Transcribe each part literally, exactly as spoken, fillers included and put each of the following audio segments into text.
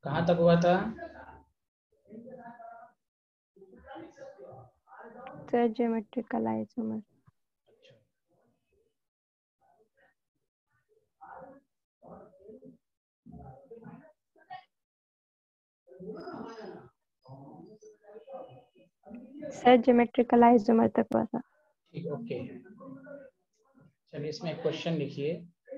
कहाँ तक हुआ था? Sir geometrical isomer. Sir geometrical isomer तक हुआ था। ठीक, ओके। चलिए इसमें एक क्वेश्चन लिखिए।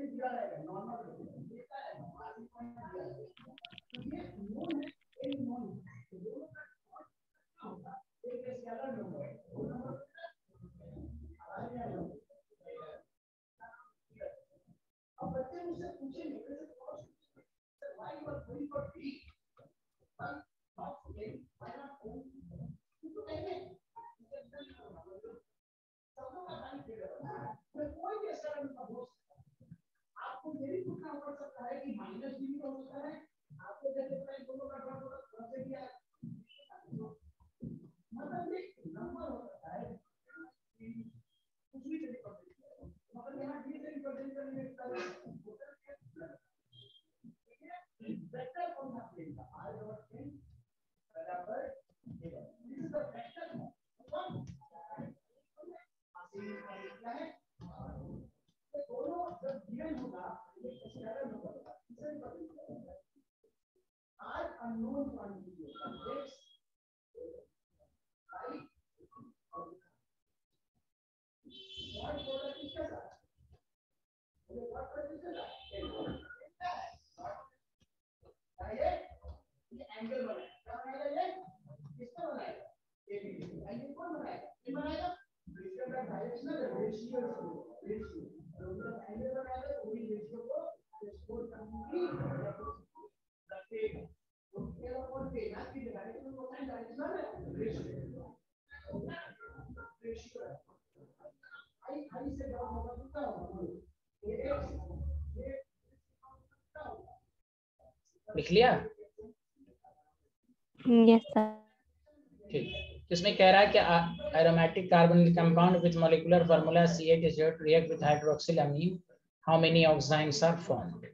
लिख लिया? Yes sir. ठीक, इसमें कह रहा है कि aromatic carbonyl compound with molecular formula C eight H eight react with hydroxylamine, how many oxygens are formed?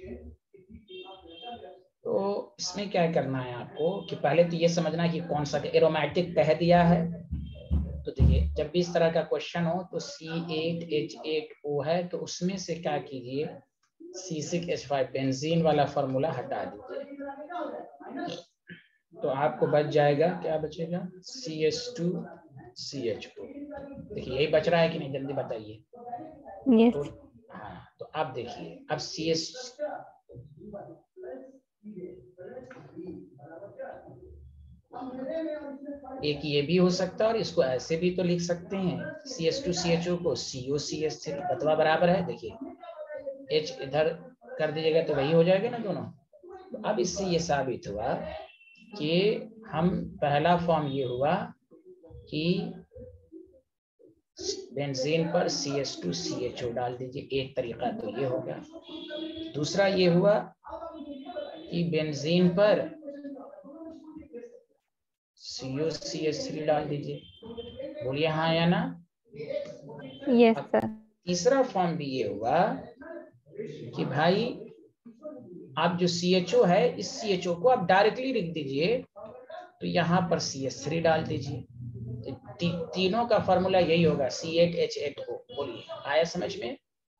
तो इसमें क्या करना है आपको कि पहले तो ये समझना कि कौन सा एरोमेटिक कह दिया है। तो देखिए, जब भी इस तरह का क्वेश्चन हो तो C eight H eight O है, तो उसमें से क्या कीजिए, C six H five benzene वाला फॉर्मूला हटा दीजिए, तो आपको बच जाएगा, क्या बचेगा, C H two C H O। देखिए यही बच रहा है कि नहीं, जल्दी बताइए। यस। तो हाँ, तो आप देखिए, अब C H एक ये भी हो सकता है और इसको ऐसे भी तो लिख सकते हैं, C H two C H O को C O C H three, बतवा बराबर है। देखिए H इधर कर दीजिएगा तो वही हो जाएगा ना दोनों। तो अब इससे ये साबित हुआ कि हम पहला फॉर्म ये हुआ कि बेंजीन पर C H two C H O डाल दीजिए, एक तरीका तो ये हो गया। दूसरा ये हुआ कि बेंजीन पर C O C H three डाल दीजिए, बोलिए हाँ या ना। Yes sir. तीसरा फॉर्म भी ये हुआ कि भाई आप जो C H O है, इस C H O को आप डायरेक्टली लिख दीजिए, तो यहाँ पर C H three डाल दीजिए। ती, तीनों का फॉर्मूला यही होगा, C eight H eight O। बोलिए, आया समझ में?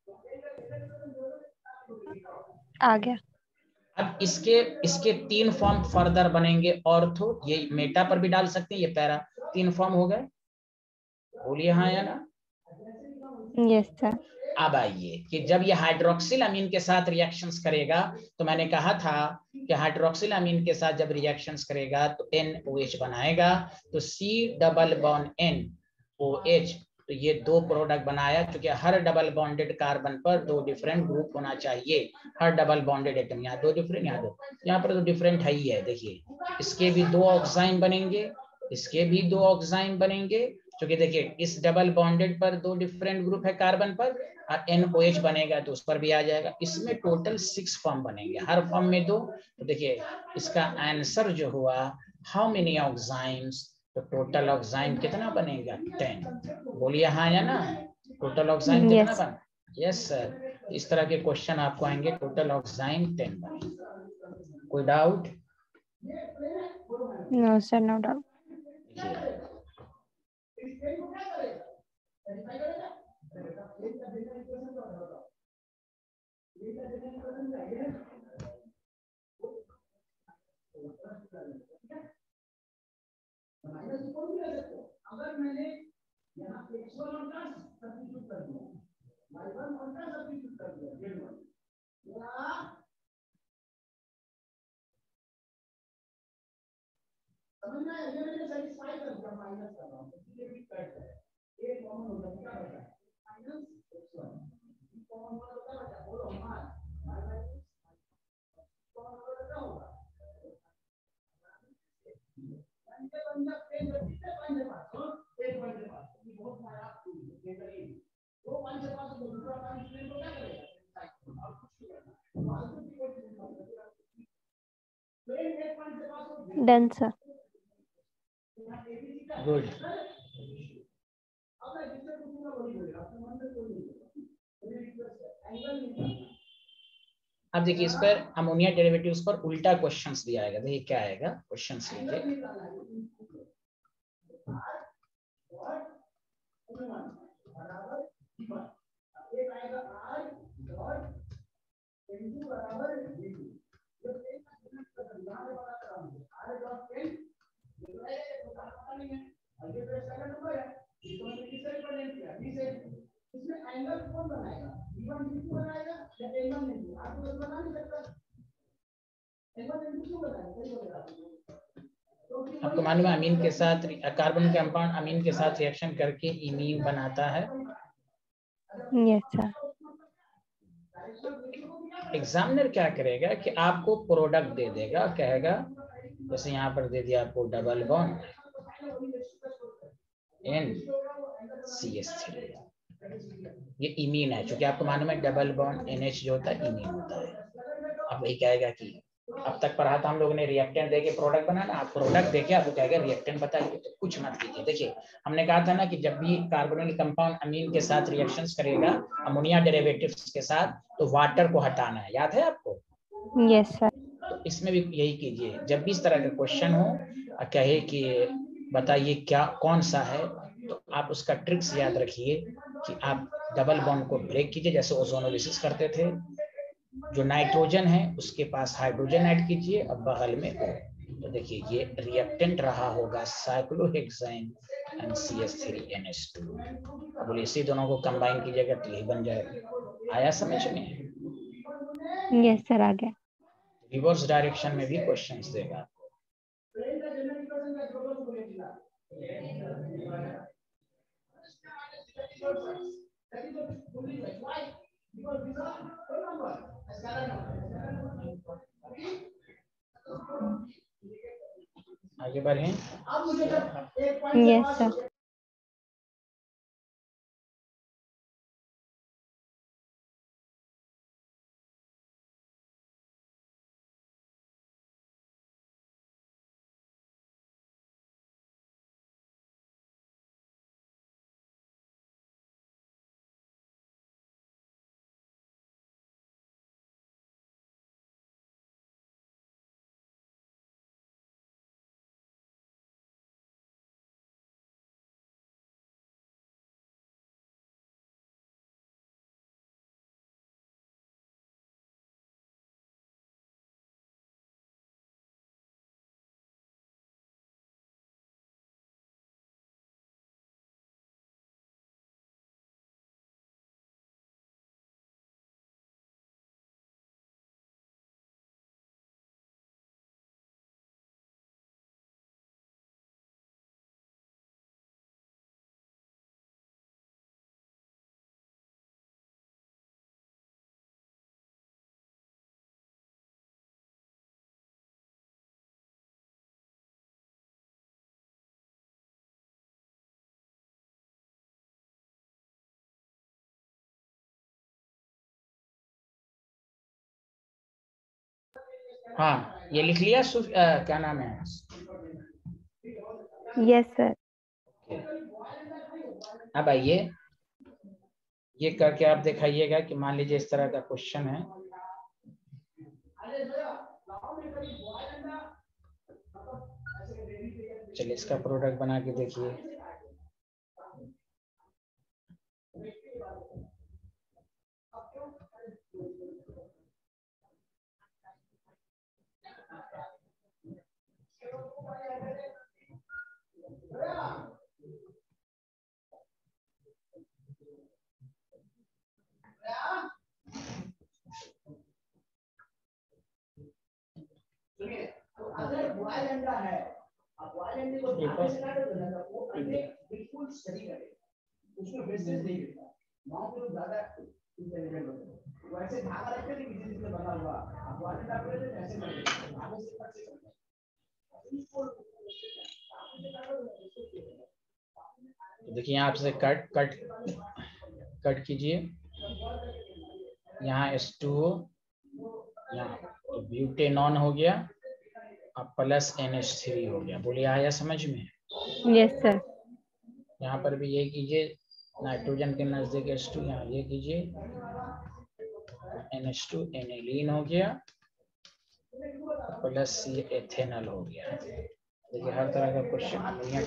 आ गया। अब इसके इसके तीन फॉर्म फर्दर बनेंगे, ऑर्थो, ये मेटा पर भी डाल सकते हैं, ये पैरा, तीन फॉर्म हो गए। बोलिए हाँ या ना। Yes sir. अब आइए कि जब ये हाइड्रोक्सिल अमीन के साथ रिएक्शंस करेगा, तो मैंने कहा था कि हाइड्रोक्सिल अमीन के साथ जब रिएक्शंस करेगा तो एन ओ एच बनाएगा, तो C double bond N O H, तो ये दो प्रोडक्ट बनाया, क्योंकि हर डबल बॉन्डेड कार्बन पर दो डिफरेंट ग्रुप होना चाहिए। हर डबल बॉन्डेड एटम, यहाँ दो डिफरेंट, यहाँ दो, यहाँ पर तो डिफरेंट है ही है। देखिए इसके भी दो ऑक्साइन बनेंगे, इसके भी दो ऑक्साइन बनेंगे, क्योंकि देखिए इस डबल बॉन्डेड पर दो डिफरेंट ग्रुप है कार्बन पर, और एन ओ एच बनेगा तो उस पर भी आ जाएगा। इसमें टोटल सिक्स फॉर्म बनेंगे, हर फॉर्म में दो। तो देखिए इसका आंसर जो हुआ, हाउ मेनी ऑक्साइन्स, तो टोटल ऑक्साइन कितना बनेगा, टेन। बोलिए हाँ या ना। टोटल ऑक्साइन कितना यस। बना? Yes sir. इस तरह के क्वेश्चन आपको आएंगे, टोटल ऑक्साइन टेन बनेगा। कोई doubt? No, sir, no doubt. अगर मैंने यहाँ एक्स वन और का सब्स्टिट्यूट कर दिया, वाई वन और का सब्स्टिट्यूट कर दिया, जेड वन समझ में आया? ये मैंने सेटिस्फाई कर दिया, माइनस कर रहा हूँ तो ये भी कट है, ये कॉमन हो जाता है, क्या बचा माइनस एक्स वन, ये कॉमन हो जाता है, बोलो हमारा माइनस कॉमन हो जाता होगा अंदर अंदर पेन करती है पांच पांच और एक पांच पांच ये बहुत सारा ये करिए दो पांच पांच को दूसरा पांच पेन को क्या करेगा और कुछ नहीं करना फालतू की कोई चीज मत करो पेन एक पांच पांच को Done, sir. गुड अब मैं जिससे पूछूंगा वही बोलेगा, आपके मन में कोई नहीं मेरी रिक्वेस्ट है एंगल नहीं करना। अब देखिए इस पर अमोनिया डेरिवेटिव्स पर उल्टा क्वेश्चंस भी आएगा, देखिए क्या आएगा क्वेश्चंस लीजिए। इसमें एंगल कौन बनाएगा? बी वन बी टू बनाएगा या ए वन ए टू? आपको तो बना नहीं सकता। ए वन ए टू क्यों बनाएगा? सही बोलेगा आपको। आपको मालूम है अमीन के साथ कार्बन कंपाउंड अमीन के साथ रिएक्शन करके इमीन बनाता है। Yes, sir. एग्जामिनर क्या करेगा कि आपको प्रोडक्ट दे देगा, कहेगा जैसे यहाँ पर दे दिया आपको double bond N C S three, ये इमीन है, क्योंकि आपको मालूम है डबल बॉन्ड एन एच जो होता है इमीन होता है। अब वही कहेगा कि अब तक पढ़ा था हम लोगों ने रिएक्टेंट देके प्रोडक्ट बनाना, आप प्रोडक्ट देके आपको कहेगा रिएक्टेंट बताइए, तो कुछ मत कीजिए। देखिए हमने कहा था ना कि जब भी कार्बोनिल कंपाउंड अमीन के साथ रिएक्शंस करेगा अमोनिया डेरिवेटिव्स के साथ, तो वाटर को हटाना है, याद है आपको? Yes, sir. तो इसमें भी यही कीजिए, जब भी इस तरह का क्वेश्चन हो कहे कि बताइए क्या कौन सा है, तो आप उसका ट्रिक्स याद रखिए कि आप डबल बॉन्ड को ब्रेक कीजिए, जैसे ओजोनोलिसिस करते थे, जो नाइट्रोजन है उसके पास हाइड्रोजन ऐड कीजिए और बगल में O। तो देखिए ये रिएक्टेंट रहा होगा cyclohexane and C H three N H two. अब बोलिए इसी दोनों को कंबाइन कीजिएगा तो यही बन जाएगा। आया समझ में? Yes, sir. आ गया. रिवर्स डायरेक्शन में भी क्वेश्चंस देगा आपको। आगे बढ़ें। Yes, sir. हाँ ये लिख लिया सुफ, आ, क्या नाम है? Yes, sir. अब आइए ये करके आप दिखाइएगा कि मान लीजिए इस तरह का क्वेश्चन है। चलिए इसका प्रोडक्ट बना के देखिए। देखिए यहाँ से कट कट कट कीजिए, यहाँ एस टू ओ, यहाँ तो ब्यूटेनॉन हो गया, अब प्लस एन एच थ्री हो गया। बोलिए आया समझ में? Yes sir. यहाँ पर भी ये कीजिए, नाइट्रोजन के नजदीक एच टू, यहाँ ये कीजिए, एन एच टू एनिलीन हो गया, प्लस सी एथेनॉल हो गया। देखिए हर तरह का क्वेश्चन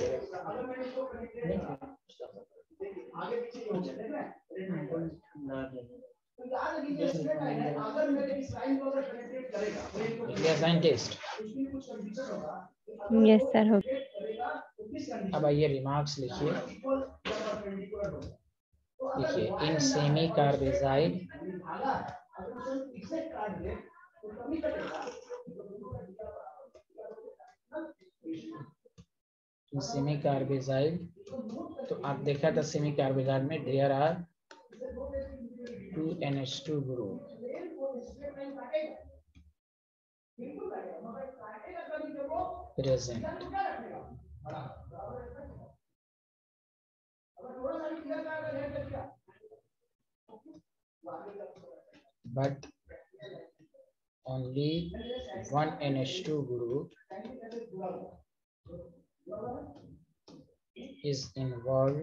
साइंटिस्ट। यस सर हो। अब आइए रिमार्क्स लिखिए। देखिए इन सेमी कार्बेजाइड सेमी कार्बेजाइड, तो आप देखा था सेमी कार्बेजाइड में there are two N H two group, present, but only one N H two group is involved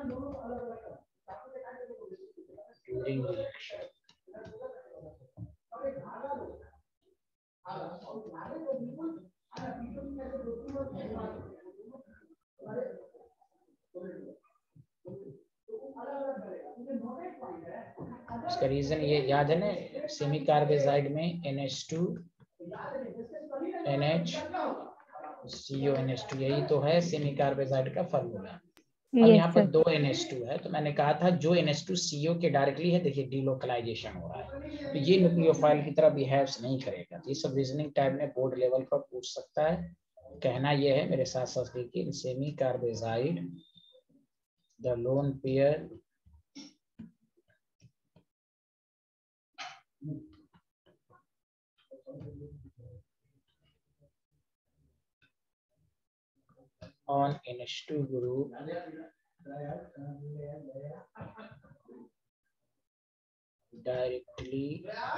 during reaction. इसका रीजन ये याद है ना, सेमी कार्बेजाइड में N H two N H C O N H two, यही तो है semicarbazide का फार्मूला। अब yes, यहाँ पर sir. दो एन एच टू है, तो मैंने कहा था जो N H two C O के डायरेक्टली है, देखिए डीलोकलाइजेशन हो रहा है, तो ये न्यूक्लियोफाइल की तरह बिहेव्स नहीं करेगा। तो ये सब रीजनिंग टाइप में बोर्ड लेवल पर पूछ सकता है। कहना यह है, मेरे साथ साथ देखिए, semicarbazide the lone pair on N H two group directly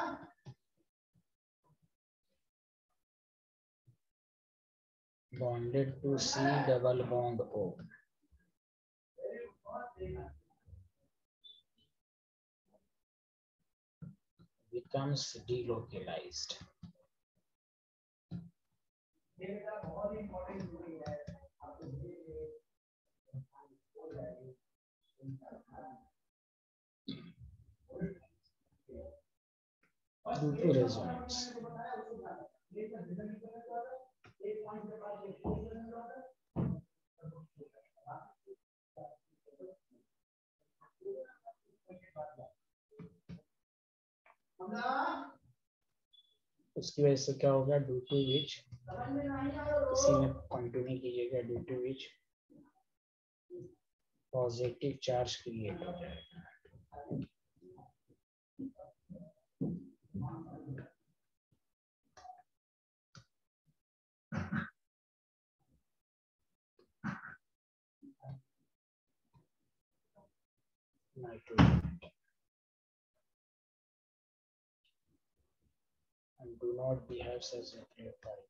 bonded to C double bond O becomes delocalized. Due to resonance. उसकी वजह से क्या होगा, ड्यू टू विच, इसी में कंटिन्यू कीजिएगा, due to which positive charge create हो जाएगा। Nitrogen and do not behave as nucleotide.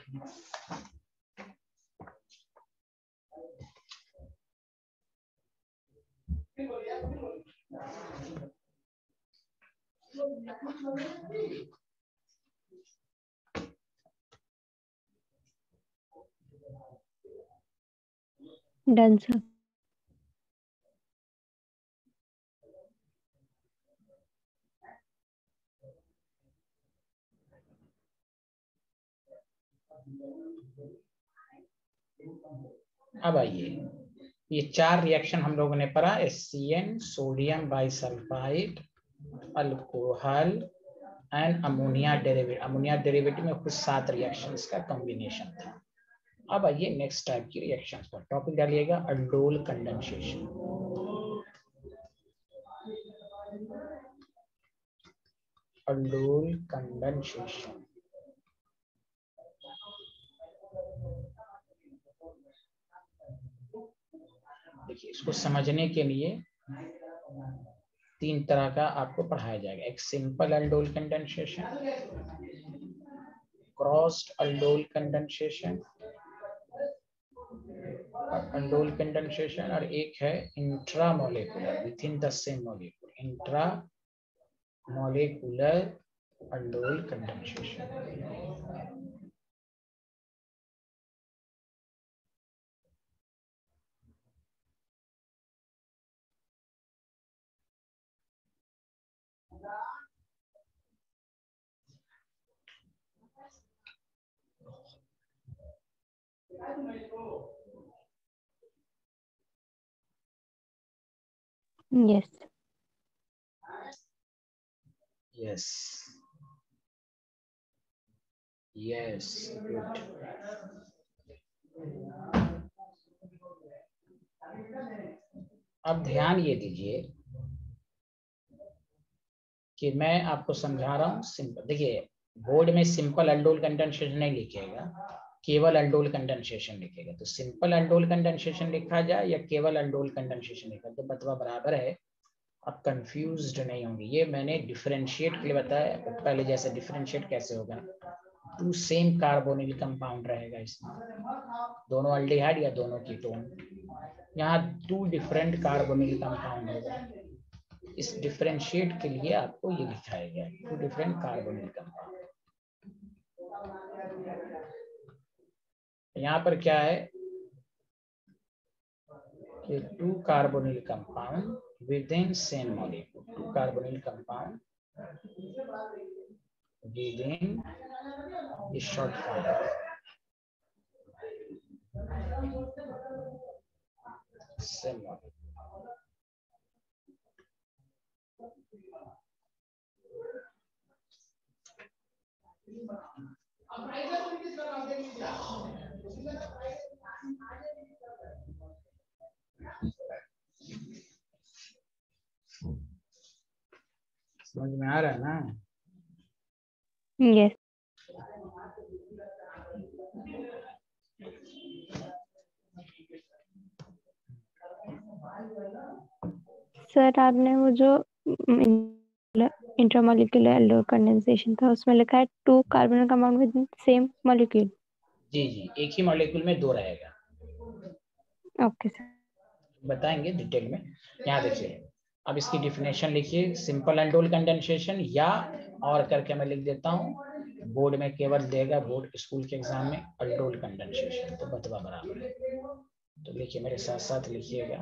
Done sir. अब आइए, ये चार रिएक्शन हम लोगों ने पढ़ा, S C N, sodium bisulphite, alcohol and ammonia derivative. Ammonia derivative में कुछ सात रिएक्शंस का कॉम्बिनेशन था। अब आइए नेक्स्ट टाइप की रिएक्शंस पर। टॉपिक डालिएगा अल्डोल कंडेंसेशन। अल्डोल कंडेंसेशन देखिए, इसको समझने के लिए तीन तरह का आपको पढ़ाया जाएगा। एक simple aldol condensation, crossed aldol condensation, aldol condensation, और एक है intramolecular within the same molecule, intramolecular aldol condensation. Yes yes yes good. अब ध्यान ये दीजिए कि मैं आपको समझा रहा हूँ सिंपल। देखिए, बोर्ड में सिंपल अल्डोल कंडेंसेशन नहीं लिखेगा, केवल अल्डोल कंडेंसेशन लिखेगा। तो सिंपल अल्डोल कंडेंसेशन लिखा जाए या केवल अल्डोल कंडेंसेशन लिखा, तो बतवा बराबर है। आप कंफ्यूज्ड नहीं होंगे। ये मैंने डिफरेंशिएट के लिए बताया। पहले जैसे डिफरेंशिएट कैसे होगा, टू सेम कार्बोनिल कंपाउंड रहेगा इसमें, दोनों अल्डिहाइड या दोनों कीटोन। यहाँ टू डिफरेंट कार्बोनिल कंपाउंड होगा। इस डिफरेंशिएट के लिए आपको ये लिखाया गया, टू डिफरेंट कार्बोनिल कंपाउंड। यहाँ पर क्या है कि two carbonyl compound within same molecule, two carbonyl compound within a short form, same molecule. समझ में आ रहा है ना? Yes sir. आपने वो जो इंट्रामोलिकुलर अल्डोल कंडेंसेशन था, उसमें लिखा है two carbonyl compound with same molecule. जी जी, एक ही मॉलिक्यूल में दो रहेगा। Okay sir. बताएंगे डिटेल में। यहाँ देखिए, अब इसकी डिफिनेशन लिखिए, सिंपल अल्डोल कंडेंसेशन, या और करके मैं लिख देता हूँ, बोर्ड में केवल देगा, बोर्ड स्कूल के एग्जाम में अल्डोल कंडेंसेशन, तो बतवा बराबर है। तो लिखिए, मेरे साथ साथ लिखिएगा।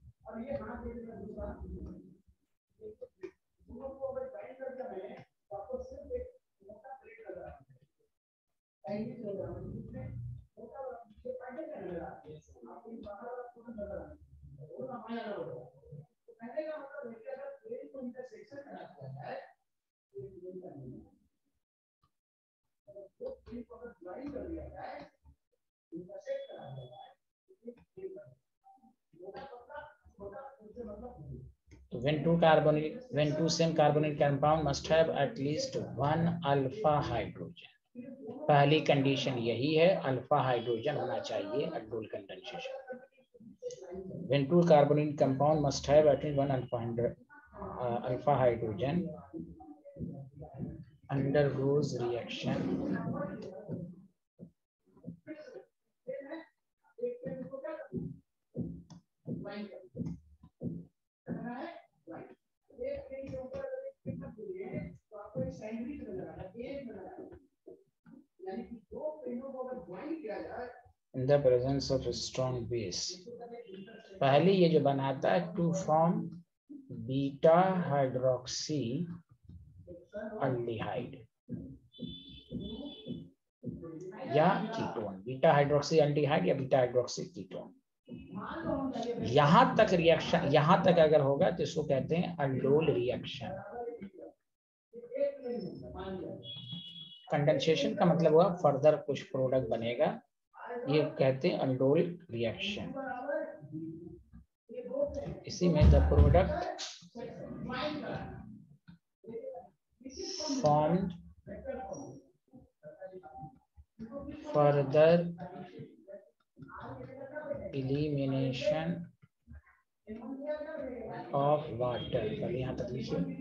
When two carbonyl, when two same carbonyl compound must have at least one alpha hydrogen. पहली कंडीशन यही है, अल्फा हाइड्रोजन होना चाहिए aldol condensation. When two carbonyl compound must have at least one alpha uh, alpha hydrogen undergoes reaction in the presence of strong base, पहले ये जो बनाता है to form beta hydroxy aldehyde या कीटोन, बीटा हाइड्रोक्सी एल्डिहाइड या beta hydroxy ketone. यहां तक reaction, यहां तक अगर होगा तो इसको कहते हैं अल्डोल रिएक्शन। कंडेंसेशन का मतलब हुआ फर्दर कुछ प्रोडक्ट बनेगा, ये कहते हैं अल्डोल रिएक्शन। इसी में the product formed further elimination of water, पहले यहाँ तक लिखिए।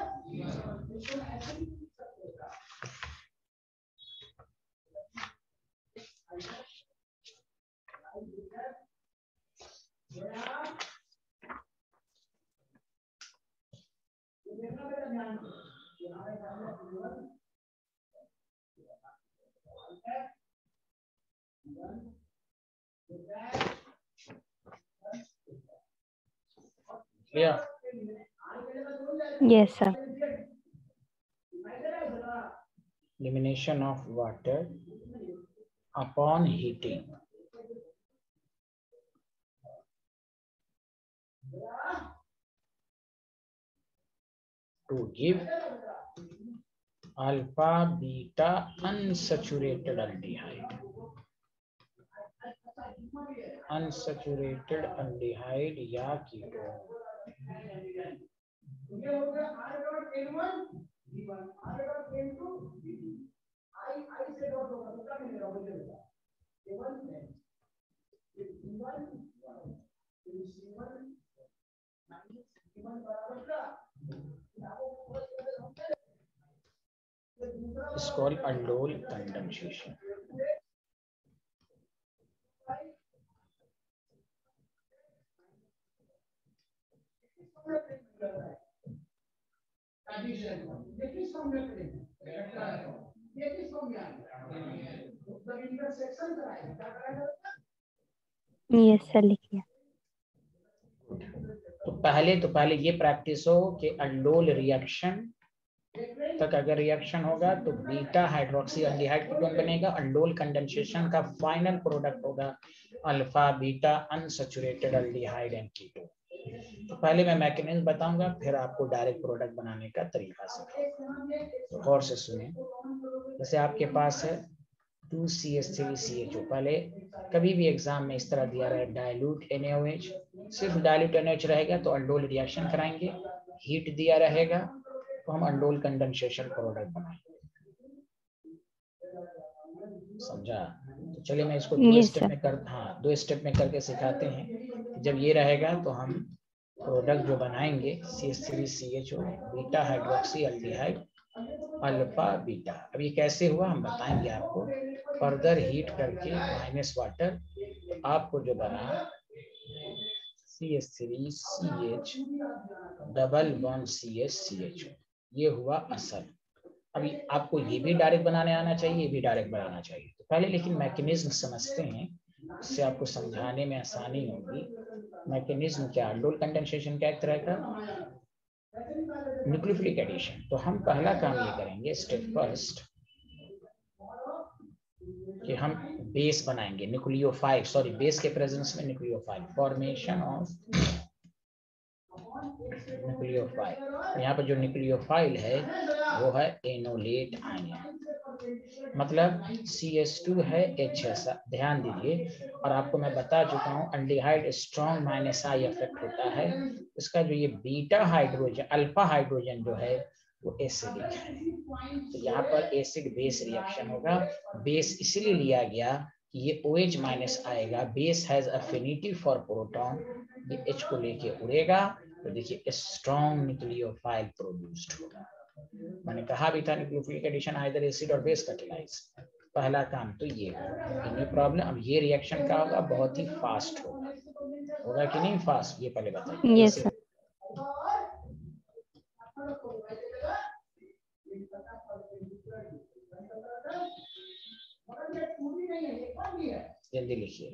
Yeah. Yes, sir. Elimination of water upon heating. To give alpha beta unsaturated aldehyde. Unsaturated aldehyde या ketone. It's called aldol condensation. Yes, sir, लिखिए। तो पहले तो पहले ये प्रैक्टिस हो कि अल्डोल रिएक्शन तक अगर रिएक्शन होगा तो बीटा हाइड्रोक्सी एल्डिहाइड कीटोन बनेगा। अल्डोल कंडेंसेशन का फाइनल प्रोडक्ट होगा alpha beta unsaturated aldehyde and ketone. तो पहले मैं मैकेनिज्म बताऊंगा, फिर आपको डायरेक्ट प्रोडक्ट बनाने का तरीका सिखाऊंगा। तो गौर से सुने। जैसे आपके पास है two C H three C H O, पहले कभी भी एग्जाम में इस तरह दिया रहा है dilute N A O H, सिर्फ dilute N A O H रहेगा तो अल्डोल रिएक्शन कराएंगे। हीट दिया रहेगा तो हम अल्डोल कंडेंसेशन प्रोडक्ट बनाएंगे। समझा? तो चलिए मैं इसको दो Yes, स्टेप sir. में कर हाँ दो स्टेप में करके सिखाते हैं। जब ये रहेगा तो हम प्रोडक्ट जो बनाएंगे C H three C H O beta hydroxy aldehyde alpha beta. अब ये कैसे हुआ हम बताएंगे आपको। फर्दर हीट करके माइनस वाटर आपको जो बना C H three C H double one C H C H, ये हुआ असल। अभी आपको ये भी डायरेक्ट बनाने आना चाहिए, ये भी डायरेक्ट बनाना चाहिए। तो पहले लेकिन मैकेनिज्म समझते हैं, इससे आपको समझाने में आसानी होगी। मैकेनिज्म क्या, अल्डोल कंडेंसेशन क्या एक तरह का न्यूक्लियोफिलिक एडिशन। तो हम पहला काम ये करेंगे स्टेप फर्स्ट कि हम बेस बनाएंगे न्यूक्लियोफाइल, सॉरी बेस के प्रेजेंस में न्यूक्लियोफाइल, फॉर्मेशन ऑफ न्यूक्लियोफाइल। यहाँ पर जो न्यूक्लियोफाइल है वो है एनोलेट आयन, मतलब सी एच टू है H है। ध्यान दीजिए, और आपको मैं बता चुका हूँ aldehyde strong minus I effect होता है। इसका जो ये बीटा हाइड्रोजन अल्फा हाइड्रोजन जो है वो एसिडिक है। तो यहाँ पर एसिड बेस रिएक्शन होगा। बेस इसलिए लिया गया कि ये OH माइनस आएगा, base has affinity for proton, ये H को लेके उड़ेगा तो देखिए स्ट्रॉन्ग न्यूक्लियोफाइल प्रोड्यूस्ड होगा। मैंने कहा भी था न्यूक्लियोफिलिक एडिशन आइदर एसिड और बेस कैटालाइज। पहला काम तो ये होगा। No problem. अब ये रिएक्शन का होगा बहुत ही फास्ट होगा, होगा कि नहीं फास्ट, ये पहले बताइए। Yes, sir. ये जल्दी लिखिए।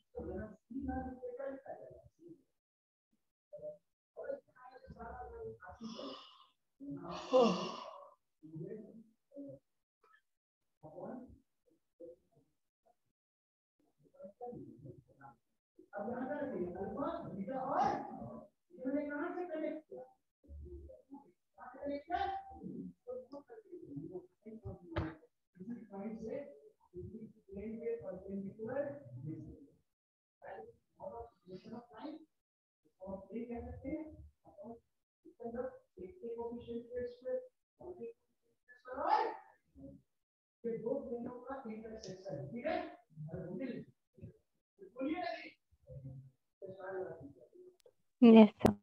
Yes sir.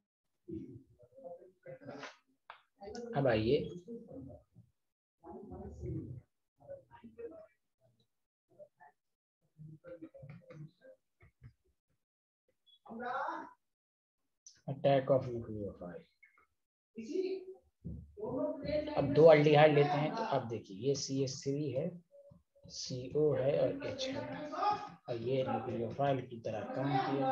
अब आइए अटैक ऑफ न्यूक्लियोफाइल। अब दो अल्डिहाइड लेते हैं तो अब देखिए ये सी एच थ्री है, सी ओ है और H है, और ये न्यूक्लियोफाइल की तरह काम किया।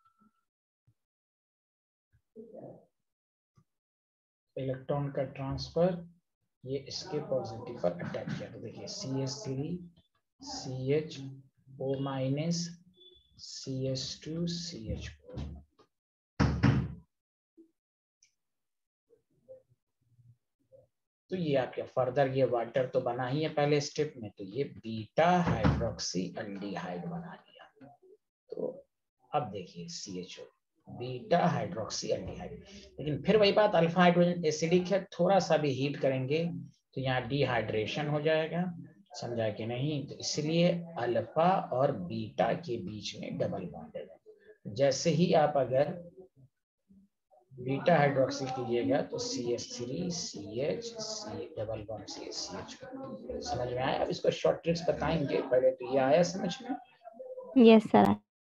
इलेक्ट्रॉन का ट्रांसफर ये इसके पॉजिटिव पर अटैक किया। तो देखिए C H three C H O minus C H two C H four. तो ये आपके फर्दर ये वाटर तो बना ही है पहले स्टेप में, तो ये बीटा हाइड्रोक्सी एल्डिहाइड बना लिया। तो अब देखिए C H O beta hydroxy aldehyde, लेकिन फिर वही बात, अल्फा हाइड्रोजन एसिडिक है, थोड़ा सा भी हीट करेंगे तो यहाँ डिहाइड्रेशन हो जाएगा, समझा कि नहीं। तो इसलिए अल्फा और बीटा के बीच में डबल बॉन्ड है। जैसे ही आप अगर बीटा हाइड्रोक्सिल कीजिएगा तो C H three C H C double bond C C H. समझ में आया? अब इसको शॉर्ट ट्रिक्स बताएंगे, पहले तो ये आया समझ में? Yes sir.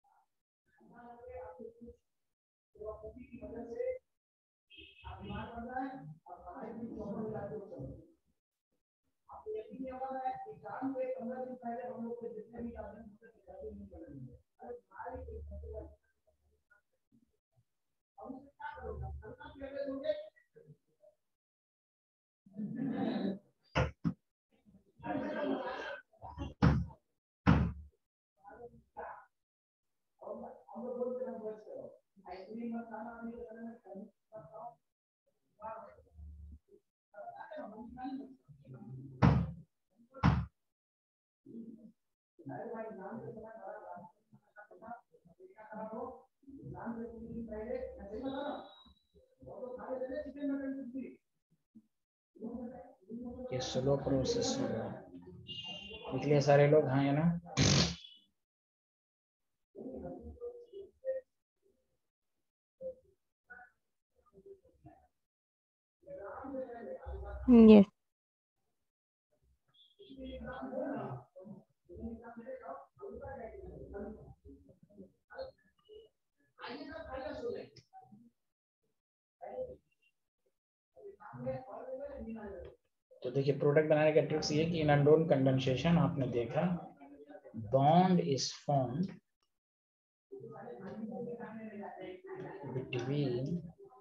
ये स्लो प्रोसेस होगा, इसलिए सारे लोग हाँ है ना। यस। तो देखिए प्रोडक्ट बनाने का ट्रिक्स ये कि इन अनडोन कंडेंसेशन आपने देखा, bond is formed between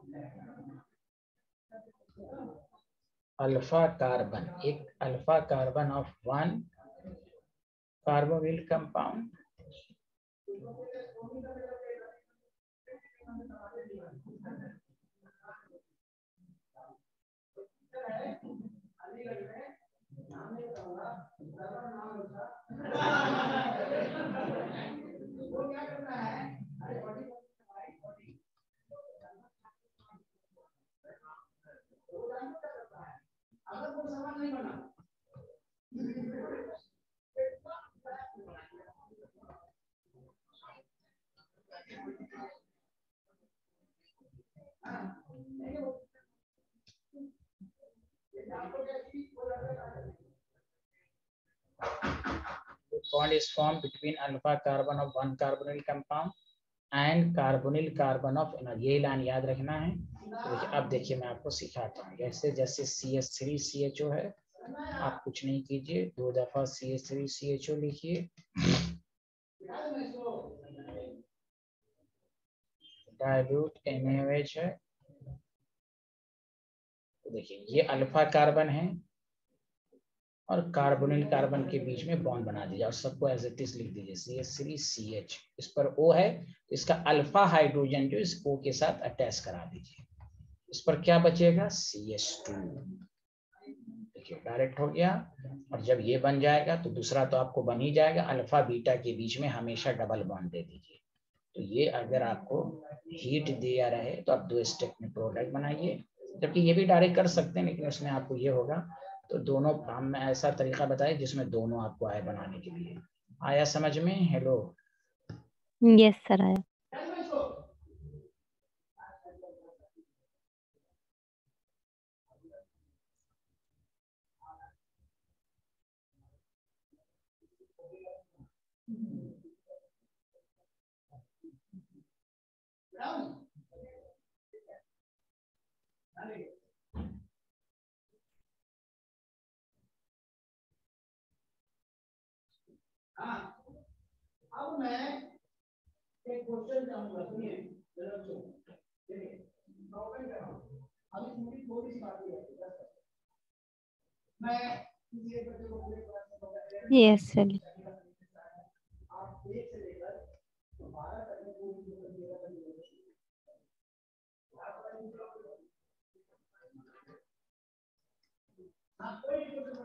alpha carbon, एक alpha carbon of one carbonyl compound bond is formed between alpha carbon of one carbonyl compound and carbonyl carbon of another। ये line याद रखना है। तो देखिए अब देखिए मैं आपको सिखाता हूँ। जैसे जैसे C H three C H O है, आप कुछ नहीं कीजिए, दो दफा C H three C H O लिखिए, dilute N A O H है। तो देखिए ये अल्फा कार्बन है और कार्बोनिल कार्बन के बीच में बॉन्ड बना दीजिए और सबको एज इट इज लिख दीजिए C H three C H. इस पर O है, इसका अल्फा हाइड्रोजन जो इस O के साथ अटैच करा दीजिए। इस पर क्या बचेगा सी एच टू। देखिए डायरेक्ट हो गया। और जब ये बन जाएगा तो दूसरा तो आपको बन ही जाएगा, अल्फा बीटा के बीच में हमेशा डबल बॉन्ड दे दीजिए। तो ये अगर आपको हीट दिया रहे तो आप दो स्टेप में प्रोडक्ट बनाइए, जबकि ये भी डायरेक्ट कर सकते हैं, लेकिन उसमें आपको ये होगा। तो दोनों हम ऐसा तरीका बताए जिसमें दोनों आपको आए बनाने के लिए। आया समझ में? हेलो यस सर आया। अब मैं एक क्वेश्चन चाहूंगा, सुनिए जरा देखिए नॉर्मल कर रहा हूं। अभी थोड़ी थोड़ी सी बात है, मैं किसी एक बच्चे को पूरे क्लास में बता यस सर। आप एक से लेकर बारह तक में पूरी हाँ कोई नहीं क्वेश्चन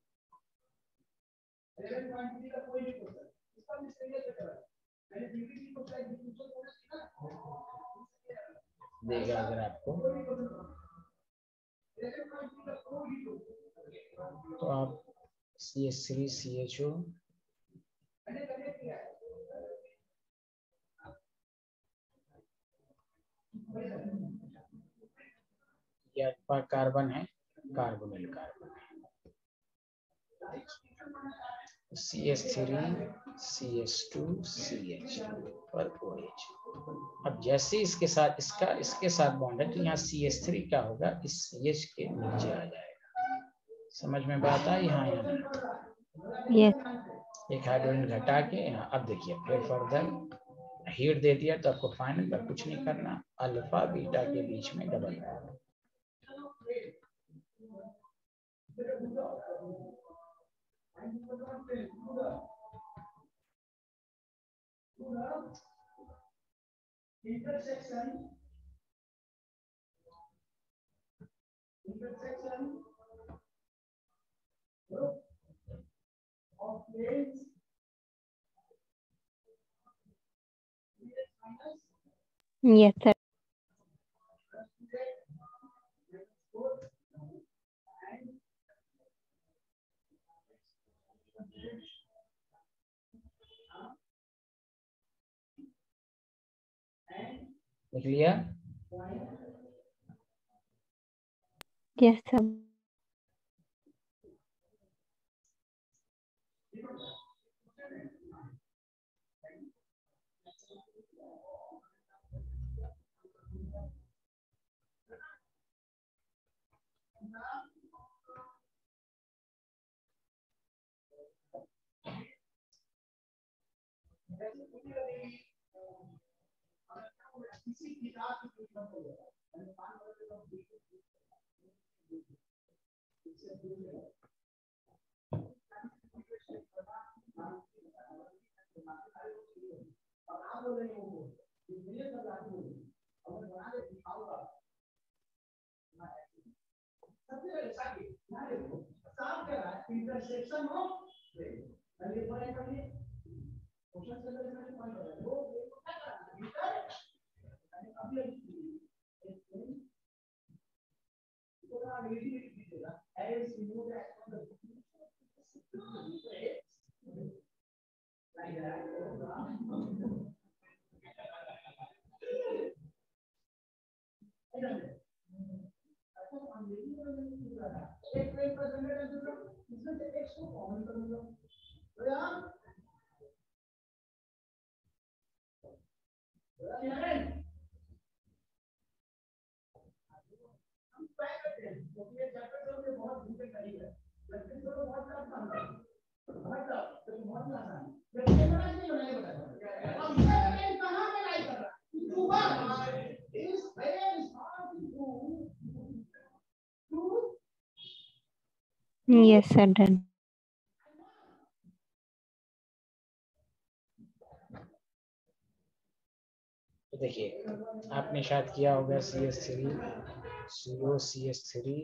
इलेवन पॉइंट थ्री का कोई नहीं क्वेश्चन इसका मिस्टेक है बेटा। मैंने पीपीटी को शायद दूसरा क्वेश्चन ना देगा अगर आपको तो आप C H three C H O ये अल्फा कार्बन है, कार्बोनिल कार्बन है, C H three C H two C H और ओ एच। अब जैसे इसके साथ इसका इसके साथ बॉन्ड है तो यहाँ सी एच थ्री क्या होगा, इस सी एच के नीचे आ जाएगा। समझ में बात आई? हाँ यहाँ यस एक हाइड्रोजन घटा के यहाँ। अब देखिए फिर फर्दर हीट दे दिया तो आपको फाइनल पर कुछ नहीं करना, अल्फा बीटा के बीच में double bond. intersection intersection of planes यस सर। लिख लिया? यस सर। Intersection of Yes, sir. Done. तो देखिए आपने शायद किया होगा C S three CO C S three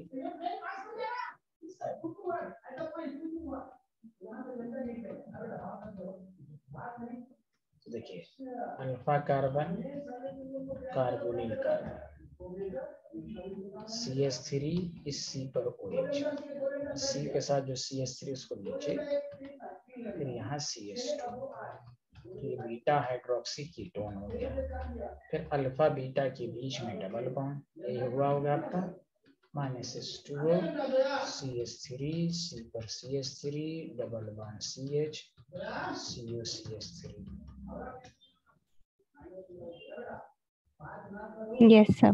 देखिए alpha carbon carbonyl carbon C S three इस सी पर OH सी के साथ जो सी एस थ्री उसको नीचे फिर यहाँ सी एस टू ये बीटा हाइड्रोक्सी कीटोन हो गया फिर अल्फा बीटा के बीच में डबल बॉन्ड ये हुआ होगा आपका minus S two C S three C पर C S three double bond C H C O C S three Yes, sir.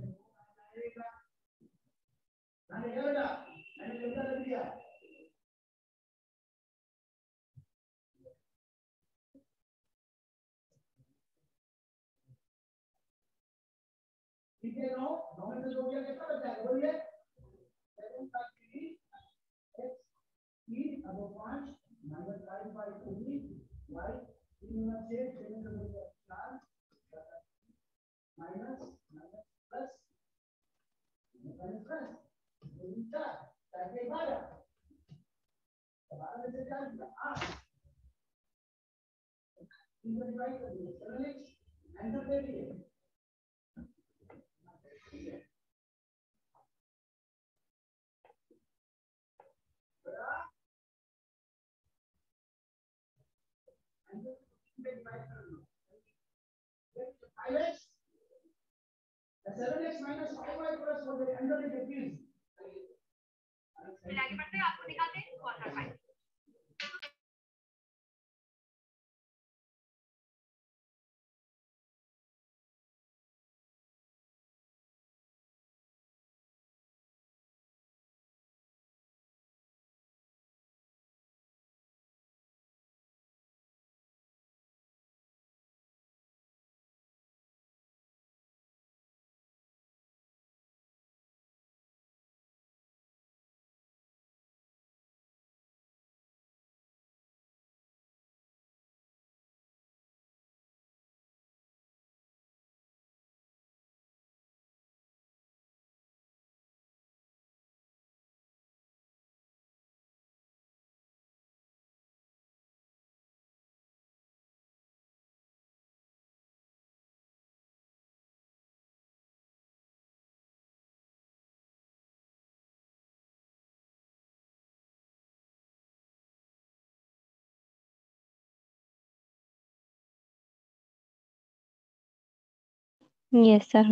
Yes, sir.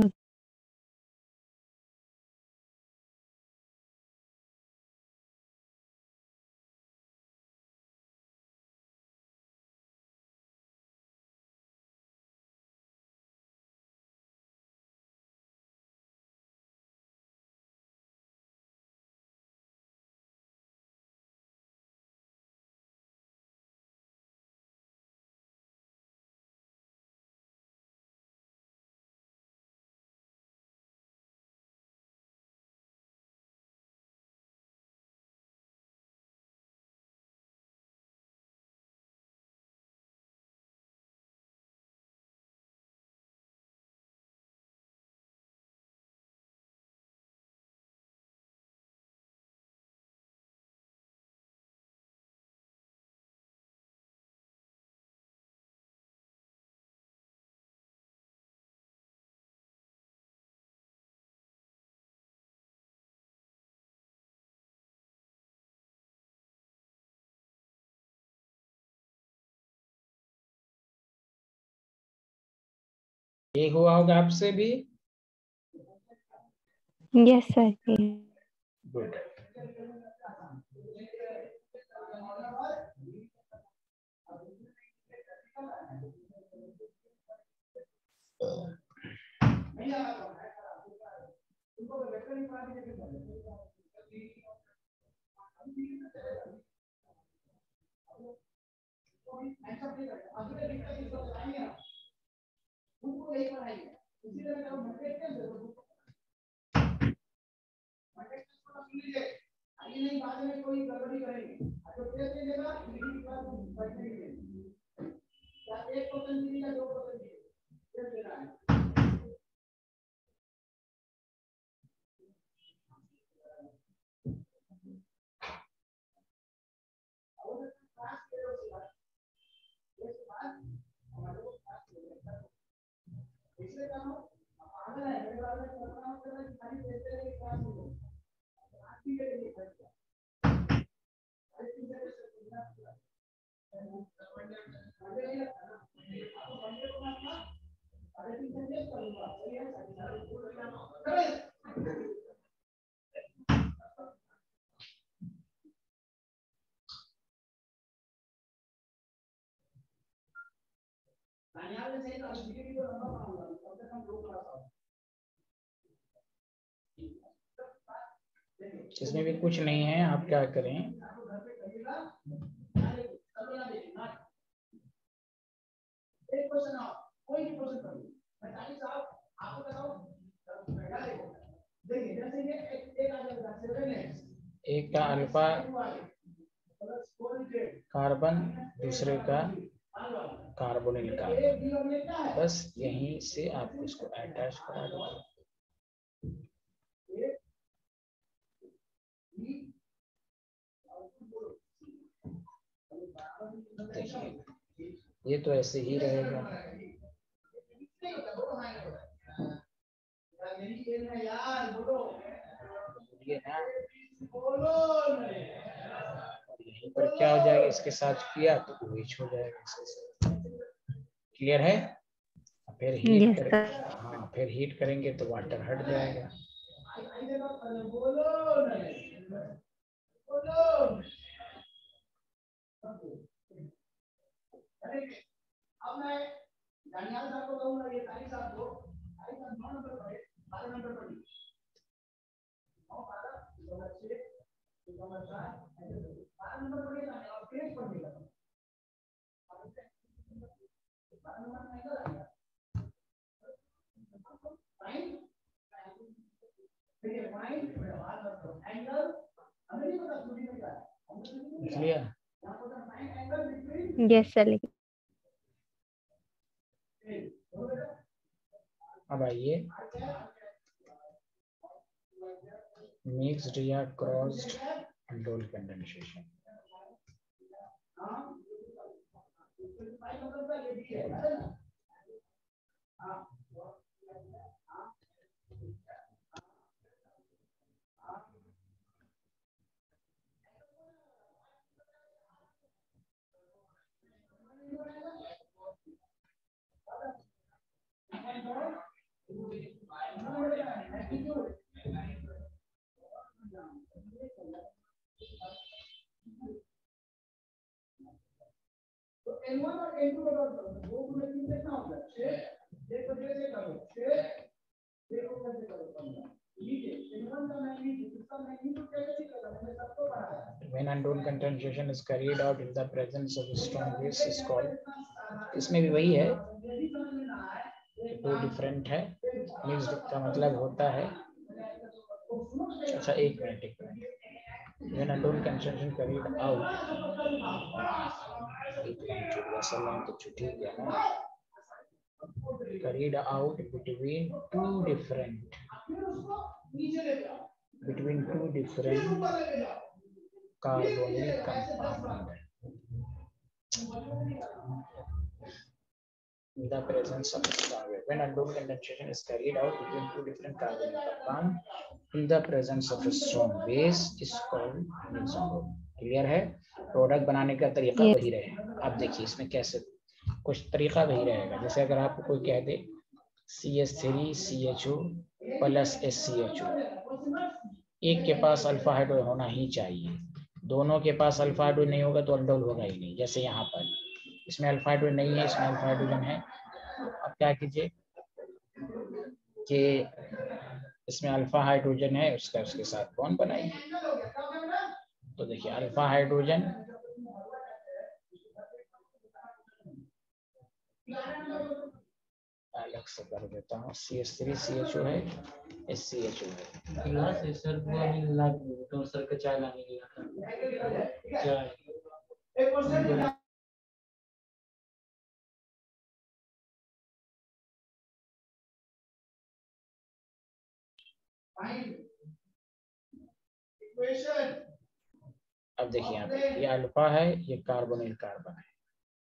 ये हुआ होगा आपसे भी Yes, sir. गुड इसमें भी कुछ नहीं है, आप क्या करें, एक का अल्फा कार्बन, दूसरे का कार्बोनिल कार्बन, बस यहीं से आप उसको अटैच करा दो। देखिए ये तो ऐसे ही रहेगा, ये ना यहीं पर क्या हो जाएगा, इसके साथ किया तो OH हो जाएगा इसके साथ। क्लियर है? फिर हीट yes, करेंगे, हाँ फिर हीट करेंगे तो वाटर हट जाएगा। अब मैं दानियाल साहब को कहूंगा, ये तारीख साहब को तारीख साहब नौ नंबर पढ़े, बारह नंबर पढ़ी, नौ बारह नंबर छह नंबर सात बारह नंबर पढ़े ना, और पेज पढ़ने लगा बारह नंबर में एंगल आ गया फाइन, फिर फाइन एंगल हमें नहीं पता स्टूडियो में क्या है, क्लियर? yes sir. अब आइए मिक्स्ड या crossed control condensation. When undone condensation is carried out in the presence of a strong base is called, इसमें भी वही है, दो डिफरेंट है, मिक्स्ड का मतलब होता है, अच्छा एक मिनट एक minute, when undone condensation carried out, एक लाइन छूट गया, सब लाइन तो छूट ही गया ना, carried out between two different between two different carbonyl compound in the presence of strong base. When undone condensation is carried out between two different carbonyl compound in the presence of a strong base is called mixed undone. Clear है? Product बनाने का तरीका yes. वही रहेगा। आप देखिए इसमें कैसे कुछ तरीका वही रहेगा, जैसे अगर आपको कोई कह दे C H three C H O plus S C H O, एक के पास अल्फा हाइड्रोजन होना ही चाहिए, दोनों के पास अल्फा हाइड्रोजन नहीं होगा तो अल्डोल होगा ही नहीं। जैसे यहाँ पर इसमें अल्फा हाइड्रोजन नहीं है, इसमें अल्फा हाइड्रोजन है, अब क्या कीजिए कि इसमें अल्फा हाइड्रोजन है, उसका उसके साथ बॉन्ड बनाइए। तो देखिए अल्फा हाइड्रोजन अलग से कर देता हूँ, C H three C H O है, एस सी एच ओ है। गिलास है सर, वो अभी ला तो सर का चाय लाने गया था। चाय अब देखिए यहाँ पे ये अल्फा है, ये कार्बोनिल कार्बन है।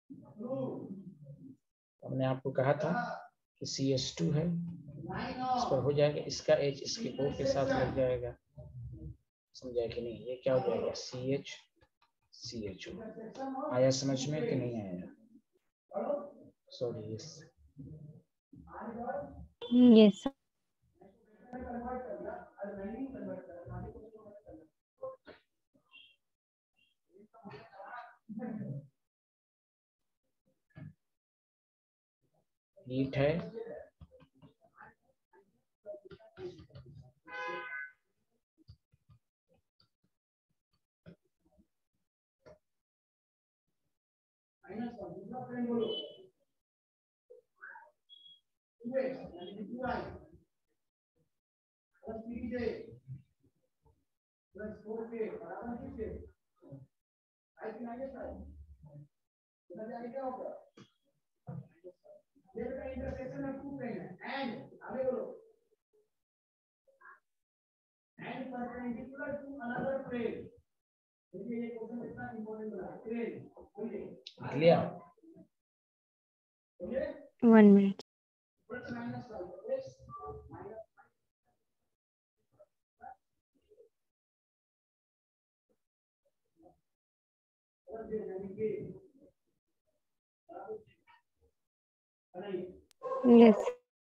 हमने आपको कहा था कि सी एच टू है, इस पर हो जाएगा, इसका एच इसके ओ के साथ लग जाएगा। समझा कि नहीं? ये क्या हो जाएगा? C H C H O. आया समझ में कि नहीं आया? Sorry, yes yes sir. Heat है, लिया। One minute. Yes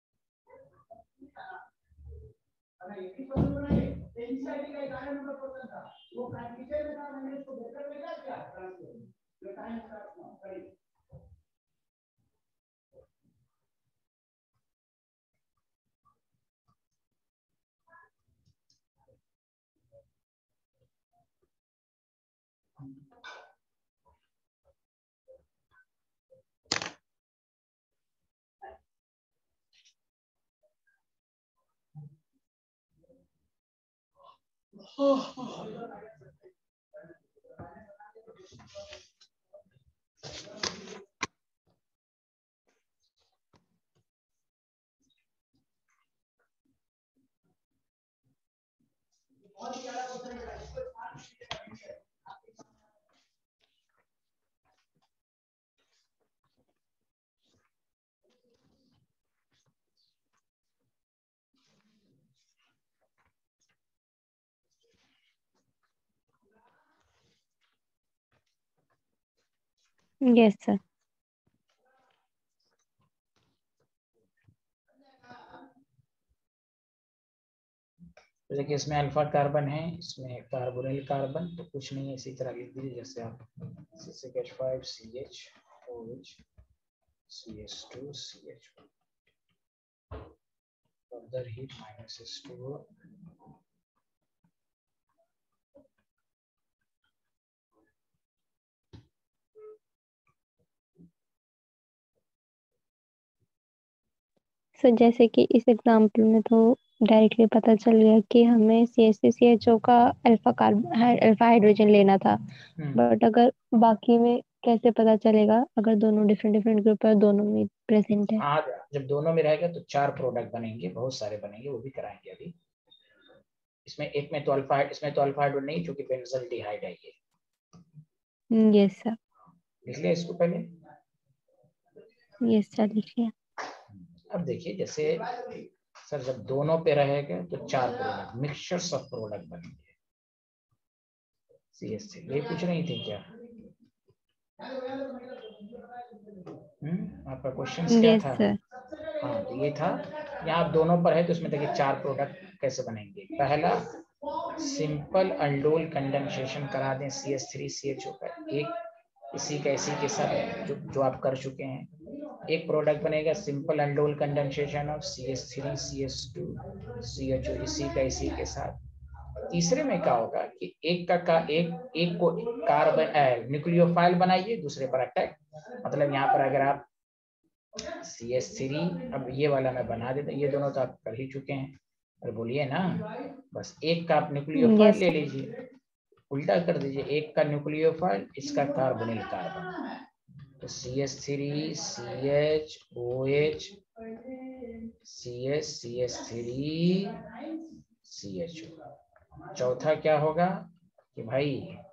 yes sir. तो देखिए इसमें अल्फा कार्बन है, इसमें कार्बोनिल कार्बन, तो कुछ नहीं है, इसी तरह लिख दीजिए जैसे आप C six H five C H O H C H two C H further heat minus H two O. Sir जैसे कि इस एग्जाम्पल में तो डायरेक्टली पता चल गया कि हमें सी एच सी सी एच ओ का अल्फा कार्बन अल्फा हाइड्रोजन लेना था, बट अगर बाकी में कैसे पता चलेगा अगर दोनों डिफरेंट डिफरेंट ग्रुप है, दोनों में प्रेजेंट है? हाँ, जब दोनों में रहेगा तो चार प्रोडक्ट बनेंगे, बहुत सारे बनेंगे, वो भी कराएंगे अभी। इसमें एक में तो अल्फा, इसमें तो अल्फा हाइड्रोजन नहीं, क्योंकि बेंजल्डिहाइड है ये। Yes sir. लिख लिया इसको पहले? यस सर, लिखिए। अब देखिए जैसे सर जब दोनों पे रहेगा तो चार प्रोडक्ट, मिक्सचर्स ऑफ प्रोडक्ट बनेंगे। सी एस सी ये पूछ रही थी क्या? हम्म आपका क्वेश्चन क्या यस था? सर। हाँ तो ये था, यहाँ आप दोनों पर है तो इसमें देखिए चार प्रोडक्ट कैसे बनेंगे। पहला, सिंपल अल्डोल कंडेंसेशन करा दें C H three C H O का, एक इसी का इसी के साथ जो जो आप कर चुके हैं। एक प्रोडक्ट बनेगा simple aldol condensation of C H three C H two C H O इसी का इसी के साथ। तीसरे में क्या होगा कि एक का, का एक एक को कार्बन न्यूक्लियोफाइल बनाइए, दूसरे पर अटैक। मतलब यहाँ पर अगर आप सी एच थ्री, अब ये वाला मैं बना देता, ये दोनों तो आप कर ही चुके हैं, अरे बोलिए ना, बस एक का आप न्यूक्लियोफाइल ले लीजिए, उल्टा कर दीजिए, एक का न्यूक्लियोफाइल, इसका कार्बोनिल कार्बन, तो C H three C H O H C H C H three C H O. चौथा क्या होगा कि भाई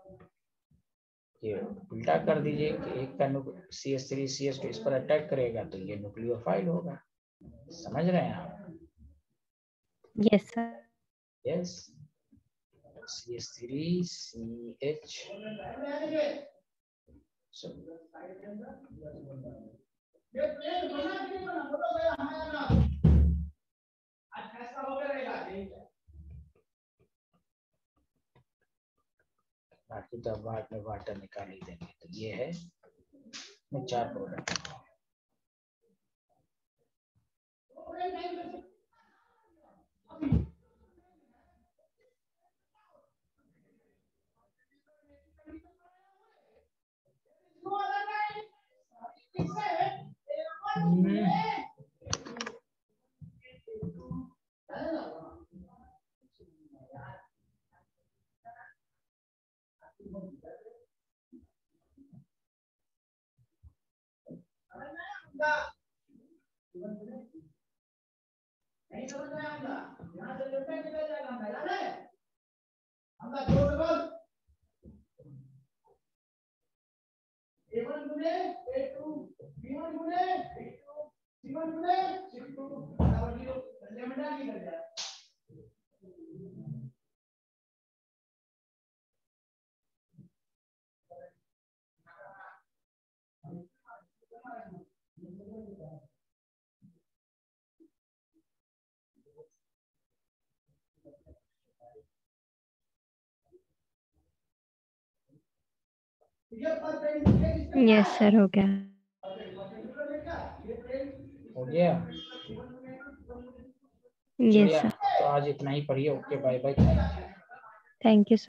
ये उल्टा कर दीजिए कि एक का C H three C H two इस पर अटैक करेगा तो ये न्यूक्लियोफाइल होगा। समझ रहे हैं आप? Yes sir. Yes, C H three C H बाकी तो बाद में वाटर निकाल ही देंगे। तो ये है चार प्रोडक्ट। यस सर, हो गया। हो गया। Yes sir. तो आज इतना ही पढ़िए। Okay, bye bye. Thank you.